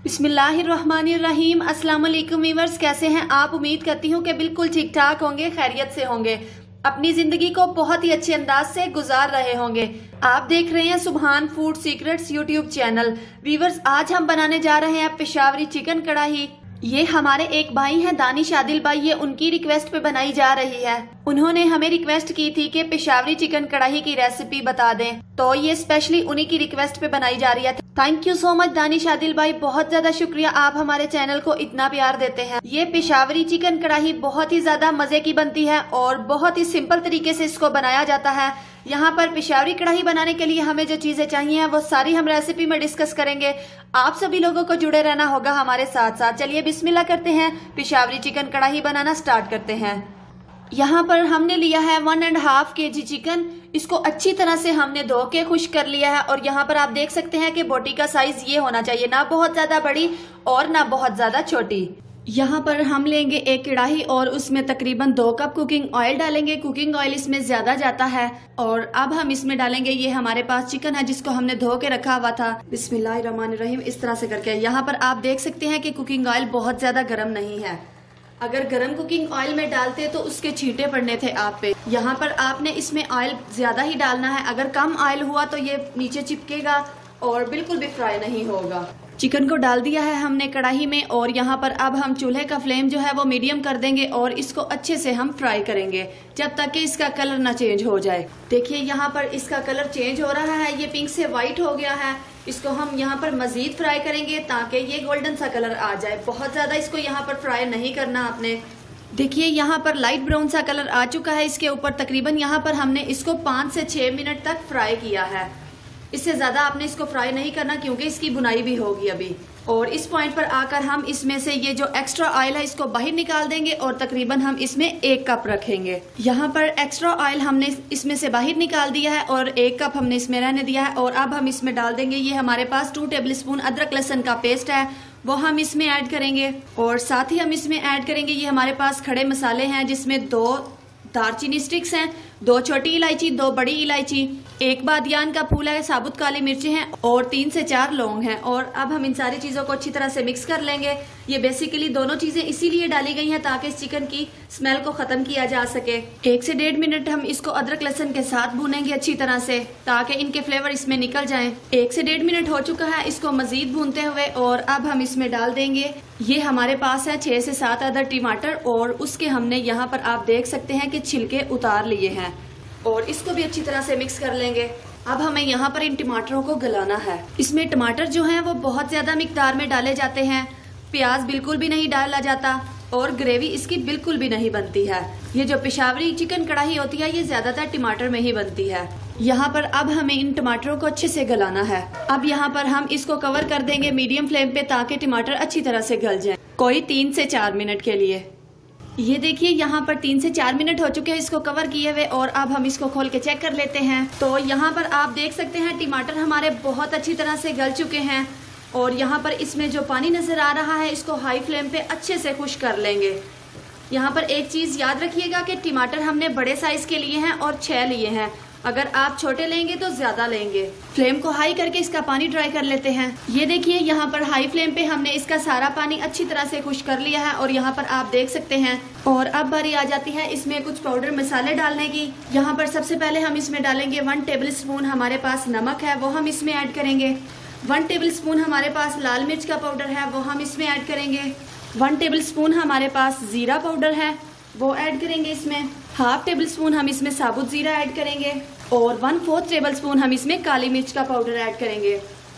बिस्मिल्लाहिर्रहमानिर्रहीम। अस्सलाम वालेकुम व्यूअर्स, कैसे हैं आप? उम्मीद करती हूँ कि बिल्कुल ठीक ठाक होंगे, खैरियत से होंगे, अपनी जिंदगी को बहुत ही अच्छे अंदाज से गुजार रहे होंगे। आप देख रहे हैं Subhan food secrets YouTube channel. Viewers, आज हम बनाने जा रहे हैं पेशावरी चिकन कढ़ाई। ये हमारे एक भाई हैं दानिश आदिल भाई, ये उनकी रिक्वेस्ट पे बनाई जा रही है। उन्होंने हमें रिक्वेस्ट की थी कि पेशावरी चिकन कढ़ाई की रेसिपी बता दें, तो ये स्पेशली उन्हीं की रिक्वेस्ट पे बनाई जा रही है। Thank you so much Danish Adil भाई, बहुत ज्यादा शुक्रिया, आप हमारे चैनल को इतना प्यार देते हैं। ये पेशावरी चिकन कढ़ाई बहुत ही ज्यादा मजे की बनती है और बहुत ही सिंपल तरीके से इसको बनाया जाता है। यहाँ पर पेशावरी कढ़ाई बनाने के लिए हमें जो चीजें चाहिए वो सारी हम रेसिपी में डिस्कस करेंगे। आप सभी लोगों को जुड़े रहना होगा हमारे साथ साथ। चलिए बिस्मिल्लाह करते हैं, पेशावरी चिकन कढ़ाई बनाना स्टार्ट करते हैं। यहाँ पर हमने लिया है 1.5 kg चिकन। इसको अच्छी तरह से हमने धो के खुश्क कर लिया है और यहाँ पर आप देख सकते हैं कि बोटी का साइज ये होना चाहिए, ना बहुत ज्यादा बड़ी और ना बहुत ज्यादा छोटी। यहाँ पर हम लेंगे एक कढ़ाई और उसमें तकरीबन 2 कप कुकिंग ऑयल डालेंगे। कुकिंग ऑयल इसमें ज्यादा जाता है। और अब हम इसमें डालेंगे, ये हमारे पास चिकन है जिसको हमने धो के रखा हुआ था। बिस्मिल्लाहिर्रहमानिर्रहीम, इस तरह से करके। यहाँ पर आप देख सकते हैं कि कुकिंग ऑयल बहुत ज्यादा गर्म नहीं है। अगर गर्म कुकिंग ऑयल में डालते तो उसके छींटे पड़ने थे आप पे। यहाँ पर आपने इसमें ऑयल ज्यादा ही डालना है। अगर कम ऑयल हुआ तो ये नीचे चिपकेगा और बिल्कुल भी फ्राई नहीं होगा। चिकन को डाल दिया है हमने कढ़ाई में और यहाँ पर अब हम चूल्हे का फ्लेम जो है वो मीडियम कर देंगे और इसको अच्छे से हम फ्राई करेंगे जब तक कि इसका कलर ना चेंज हो जाए। देखिए यहाँ पर इसका कलर चेंज हो रहा है, ये पिंक से व्हाइट हो गया है। इसको हम यहाँ पर मजीद फ्राई करेंगे ताकि ये गोल्डन सा कलर आ जाए। बहुत ज्यादा इसको यहाँ पर फ्राई नहीं करना आपने। देखिए यहाँ पर लाइट ब्राउन सा कलर आ चुका है इसके ऊपर। तकरीबन यहाँ पर हमने इसको 5 से 6 मिनट तक फ्राई किया है। इससे ज्यादा आपने इसको फ्राई नहीं करना क्योंकि इसकी बुनाई भी होगी अभी। और इस पॉइंट पर आकर हम इसमें से ये जो एक्स्ट्रा ऑयल है इसको बाहर निकाल देंगे और तकरीबन हम इसमें 1 कप रखेंगे। यहाँ पर एक्स्ट्रा ऑयल हमने इसमें से बाहर निकाल दिया है और 1 कप हमने इसमें रहने दिया है। और अब हम इसमें डाल देंगे, ये हमारे पास 2 टेबलस्पून अदरक लहसुन का पेस्ट है, वो हम इसमें ऐड करेंगे। और साथ ही हम इसमें ऐड करेंगे, ये हमारे पास खड़े मसाले हैं जिसमें 2 दालचीनी स्टिक्स हैं, 2 छोटी इलायची, 2 बड़ी इलायची, 1 बादियान का फूल है, साबुत काली मिर्ची हैं और 3 से 4 लौंग हैं। और अब हम इन सारी चीजों को अच्छी तरह से मिक्स कर लेंगे। ये बेसिकली दोनों चीजें इसीलिए डाली गई हैं ताकि इस चिकन की स्मेल को खत्म किया जा सके। 1 से 1.5 मिनट हम इसको अदरक लहसुन के साथ भूनेंगे अच्छी तरह से ताकि इनके फ्लेवर इसमें निकल जाएं। 1 से 1.5 मिनट हो चुका है इसको मजीद भूनते हुए और अब हम इसमें डाल देंगे, ये हमारे पास है 6 से 7 अदर टमाटर और उसके हमने यहाँ पर आप देख सकते हैं कि छिलके उतार लिए हैं और इसको भी अच्छी तरह से मिक्स कर लेंगे। अब हमें यहाँ पर इन टमाटरों को गलाना है। इसमें टमाटर जो हैं वो बहुत ज्यादा मिकदार में डाले जाते हैं, प्याज बिल्कुल भी नहीं डाला जाता और ग्रेवी इसकी बिल्कुल भी नहीं बनती है। ये जो पेशावरी चिकन कढ़ाई होती है ये ज्यादातर टमाटर में ही बनती है। यहाँ पर अब हमें इन टमाटरों को अच्छे से गलाना है। अब यहाँ पर हम इसको कवर कर देंगे मीडियम फ्लेम पे ताकि टमाटर अच्छी तरह से गल जाएं, कोई 3 से 4 मिनट के लिए। ये देखिए यहाँ पर 3 से 4 मिनट हो चुके हैं इसको कवर किए हुए और अब हम इसको खोल के चेक कर लेते हैं। तो यहाँ पर आप देख सकते हैं टमाटर हमारे बहुत अच्छी तरह से गल चुके हैं और यहाँ पर इसमें जो पानी नजर आ रहा है इसको हाई फ्लेम पे अच्छे से खुश कर लेंगे। यहाँ पर एक चीज याद रखिएगा कि टमाटर हमने बड़े साइज के लिए हैं और 6 लिए हैं, अगर आप छोटे लेंगे तो ज्यादा लेंगे। फ्लेम को हाई करके इसका पानी ड्राई कर लेते हैं। ये देखिए यहाँ पर हाई फ्लेम पे हमने इसका सारा पानी अच्छी तरह से खुश कर लिया है और यहाँ पर आप देख सकते हैं। और अब बारी आ जाती है इसमें कुछ पाउडर मसाले डालने की। यहाँ पर सबसे पहले हम इसमें डालेंगे 1 टेबलस्पून हमारे पास नमक है, वो हम इसमें ऐड करेंगे। 1 टेबलस्पून हमारे पास लाल मिर्च का पाउडर है, वो हम इसमें ऐड करेंगे। 1 टेबलस्पून हमारे पास जीरा पाउडर है, वो ऐड करेंगे इसमें। 1/2 टेबलस्पून हम इसमें साबुत जीरा ऐड करेंगे और 1/4 टेबलस्पून हम इसमें काली मिर्च का पाउडर ऐड करेंगे।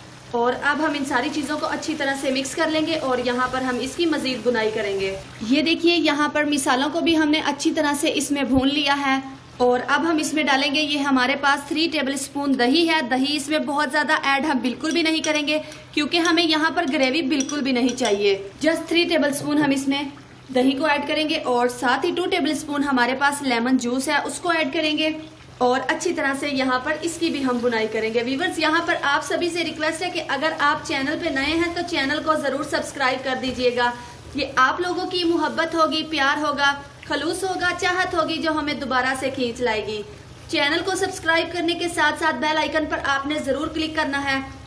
और अब हम इन सारी चीजों को अच्छी तरह से मिक्स कर लेंगे और यहाँ पर हम इसकी मजीद बुनाई करेंगे। ये देखिए यहाँ पर मिसालों को भी हमने अच्छी तरह से इसमें भून लिया है और अब हम इसमें डालेंगे, ये हमारे पास 3 टेबलस्पून दही है। दही इसमें बहुत ज्यादा ऐड हम बिल्कुल भी नहीं करेंगे क्योंकि हमें यहाँ पर ग्रेवी बिल्कुल भी नहीं चाहिए। जस्ट 3 टेबलस्पून हम इसमें दही को ऐड करेंगे और साथ ही 2 टेबलस्पून हमारे पास लेमन जूस है उसको ऐड करेंगे और अच्छी तरह से यहाँ पर इसकी भी हम बुनाई करेंगे। व्यूअर्स, यहाँ पर आप सभी से रिक्वेस्ट है कि अगर आप चैनल पे नए हैं तो चैनल को जरूर सब्सक्राइब कर दीजिएगा। ये आप लोगों की मोहब्बत होगी, प्यार होगा, खलूस होगा, चाहत होगी जो हमें दोबारा से खींच लाएगी। चैनल को सब्सक्राइब करने के साथ साथ बेल आइकन पर आपने जरूर क्लिक करना है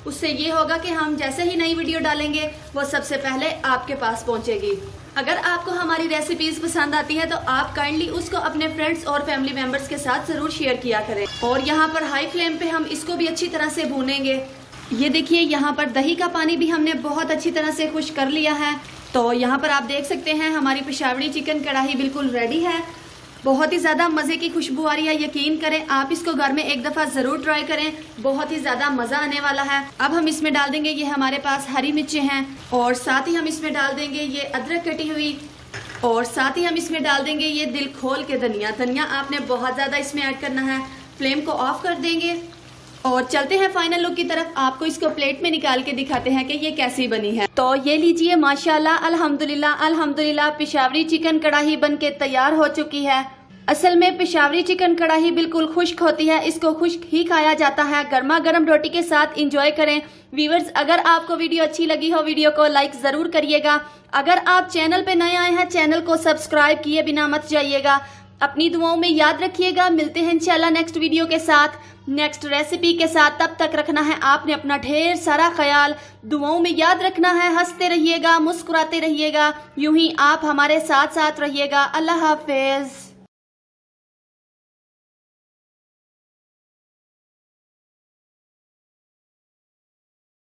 उससे ये होगा कि हम जैसे ही नई वीडियो डालेंगे वो सबसे पहले आपके पास पहुंचेगी। अगर आपको हमारी रेसिपीज पसंद आती है तो आप काइंडली उसको अपने फ्रेंड्स और फैमिली मेंबर्स के साथ जरूर शेयर किया करें। और यहाँ पर हाई फ्लेम पे हम इसको भी अच्छी तरह से भूनेंगे। ये देखिए यहाँ पर दही का पानी भी हमने बहुत अच्छी तरह से खुश कर लिया है। तो यहाँ पर आप देख सकते हैं हमारी पेशावरी चिकन कढ़ाई बिल्कुल रेडी है। बहुत ही ज़्यादा मज़े की खुशबू आ रही है। यकीन करें आप इसको घर में एक दफ़ा ज़रूर ट्राई करें, बहुत ही ज़्यादा मज़ा आने वाला है। अब हम इसमें डाल देंगे ये हमारे पास हरी मिर्चें हैं और साथ ही हम इसमें डाल देंगे ये अदरक कटी हुई और साथ ही हम इसमें डाल देंगे ये दिल खोल के धनिया आपने बहुत ज़्यादा इसमें ऐड करना है। फ्लेम को ऑफ कर देंगे और चलते हैं फाइनल लुक की तरफ। आपको इसको प्लेट में निकाल के दिखाते हैं कि ये कैसी बनी है। तो ये लीजिए माशाल्लाह अल्हम्दुलिल्लाह अल्हम्दुलिल्लाह पेशावरी चिकन कढ़ाई बन के तैयार हो चुकी है। असल में पेशावरी चिकन कढ़ाई बिल्कुल खुश्क होती है, इसको खुश्क ही खाया जाता है। गर्मा गर्म रोटी के साथ इंजॉय करें। व्यूअर्स, अगर आपको वीडियो अच्छी लगी हो वीडियो को लाइक जरूर करिएगा। अगर आप चैनल पे नए आए हैं चैनल को सब्सक्राइब किए बिना मत जाइएगा। अपनी दुआओं में याद रखिएगा। मिलते हैं इंशाल्लाह नेक्स्ट वीडियो के साथ, नेक्स्ट रेसिपी के साथ। तब तक रखना है आपने अपना ढेर सारा ख्याल, दुआओं में याद रखना है। हंसते रहिएगा, मुस्कुराते रहिएगा, यूं ही आप हमारे साथ साथ रहिएगा। अल्लाह हाफिज।